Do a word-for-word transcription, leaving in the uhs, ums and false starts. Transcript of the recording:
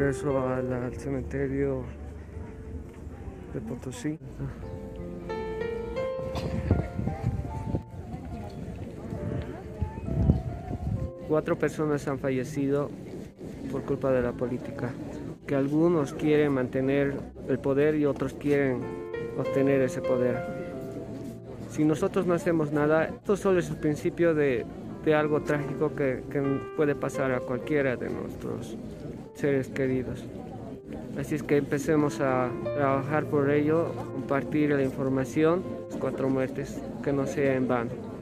ingreso al, al cementerio de Potosí. Cuatro personas han fallecido por culpa de la política, que algunos quieren mantener el poder y otros quieren obtener ese poder. Si nosotros no hacemos nada, esto solo es el principio de, de algo trágico que, que puede pasar a cualquiera de nuestros seres queridos. Así es que empecemos a trabajar por ello, compartir la información, las cuatro muertes, que no sea en vano.